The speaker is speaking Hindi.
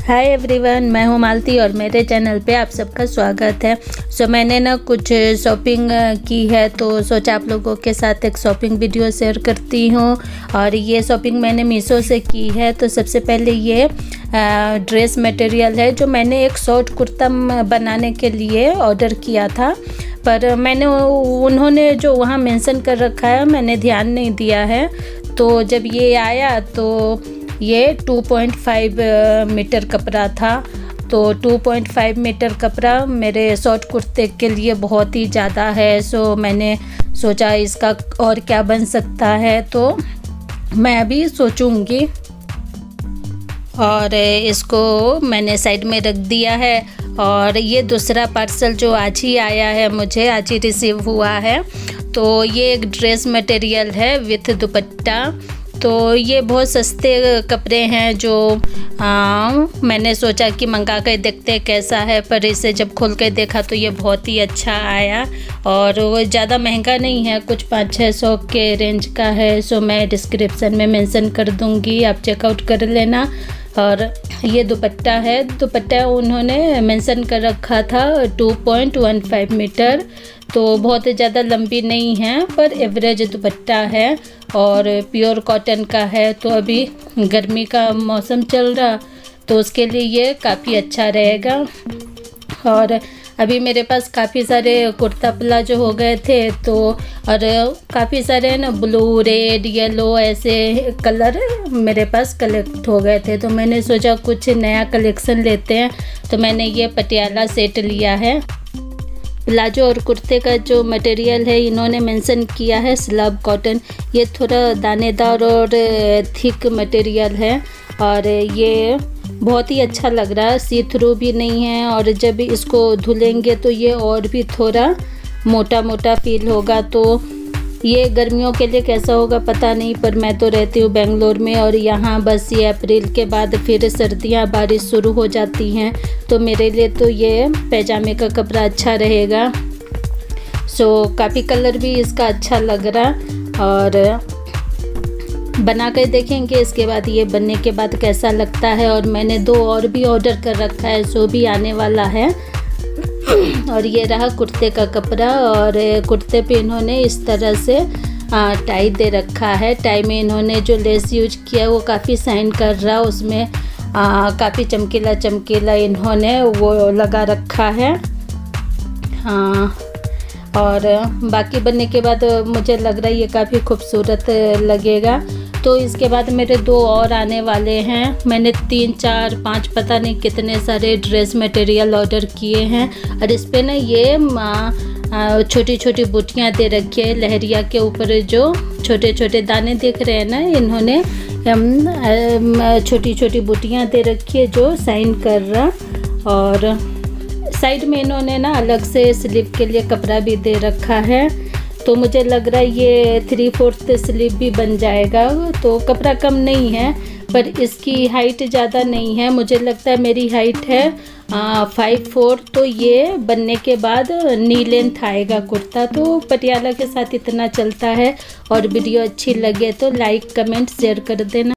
हाय एवरीवन, मैं हूँ मालती और मेरे चैनल पे आप सबका स्वागत है। मैंने ना कुछ शॉपिंग की है तो सोचा आप लोगों के साथ एक शॉपिंग वीडियो शेयर करती हूँ। और ये शॉपिंग मैंने मीशो से की है। तो सबसे पहले ये ड्रेस मटेरियल है जो मैंने एक शॉर्ट कुर्ता बनाने के लिए ऑर्डर किया था, पर मैंने उन्होंने जो वहाँ मेंशन कर रखा है मैंने ध्यान नहीं दिया है। तो जब ये आया तो ये 2.5 मीटर कपड़ा था। तो 2.5 मीटर कपड़ा मेरे शॉर्ट कुर्ते के लिए बहुत ही ज़्यादा है। मैंने सोचा इसका और क्या बन सकता है, तो मैं अभी सोचूंगी। और इसको मैंने साइड में रख दिया है। और ये दूसरा पार्सल जो आज ही आया है, मुझे आज ही रिसीव हुआ है। तो ये एक ड्रेस मटेरियल है विथ दुपट्टा। तो ये बहुत सस्ते कपड़े हैं जो मैंने सोचा कि मंगा कर देखते कैसा है, पर इसे जब खोल कर देखा तो ये बहुत ही अच्छा आया। और वो ज़्यादा महंगा नहीं है, कुछ 500-600 के रेंज का है। मैं डिस्क्रिप्शन में मेंशन कर दूँगी, आप चेकआउट कर लेना। और ये दुपट्टा है, दुपट्टा उन्होंने मेंशन कर रखा था 2.15 मीटर। तो बहुत ज़्यादा लंबी नहीं है, पर एवरेज दुपट्टा है और प्योर कॉटन का है। तो अभी गर्मी का मौसम चल रहा, तो उसके लिए ये काफ़ी अच्छा रहेगा। और अभी मेरे पास काफ़ी सारे कुर्ता प्लाजो हो गए थे, तो और काफ़ी सारे ना ब्लू, रेड, येलो ऐसे कलर मेरे पास कलेक्ट हो गए थे। तो मैंने सोचा कुछ नया कलेक्शन लेते हैं, तो मैंने ये पटियाला सेट लिया है। प्लाजो और कुर्ते का जो मटेरियल है इन्होंने मेंशन किया है स्लब कॉटन। ये थोड़ा दानेदार और थिक मटेरियल है और ये बहुत ही अच्छा लग रहा है, सी थ्रू भी नहीं है। और जब इसको धुलेंगे तो ये और भी थोड़ा मोटा मोटा फील होगा। तो ये गर्मियों के लिए कैसा होगा पता नहीं, पर मैं तो रहती हूँ बेंगलोर में और यहाँ बस ये अप्रैल के बाद फिर सर्दियाँ, बारिश शुरू हो जाती हैं। तो मेरे लिए तो ये पैजामे का कपड़ा अच्छा रहेगा। काफ़ी कलर भी इसका अच्छा लग रहा। और बना कर देखेंगे इसके बाद ये बनने के बाद कैसा लगता है। और मैंने 2 और भी ऑर्डर कर रखा है, सो भी आने वाला है। और ये रहा कुर्ते का कपड़ा। और कुर्ते पे इन्होंने इस तरह से टाई दे रखा है। टाई में इन्होंने जो लेस यूज किया है वो काफ़ी शाइन कर रहा, उसमें काफ़ी चमकीला चमकीला इन्होंने वो लगा रखा है। हाँ, और बाकी बनने के बाद मुझे लग रहा है ये काफ़ी खूबसूरत लगेगा। तो इसके बाद मेरे 2 और आने वाले हैं। मैंने 3, 4, 5 पता नहीं कितने सारे ड्रेस मटेरियल ऑर्डर किए हैं। और इस पे ना ये छोटी छोटी बूटियाँ दे रखी है। लहरिया के ऊपर जो छोटे छोटे दाने दिख रहे हैं ना, इन्होंने छोटी छोटी बूटियाँ दे रखी है जो साइन कर रहा। और साइड में इन्होंने ना अलग से स्लीव के लिए कपड़ा भी दे रखा है। तो मुझे लग रहा है ये 3/4 स्लीव भी बन जाएगा। तो कपड़ा कम नहीं है, पर इसकी हाइट ज़्यादा नहीं है। मुझे लगता है मेरी हाइट है 5'4", तो ये बनने के बाद नी लेंथ आएगा कुर्ता। तो पटियाला के साथ इतना चलता है। और वीडियो अच्छी लगे तो लाइक, कमेंट, शेयर कर देना।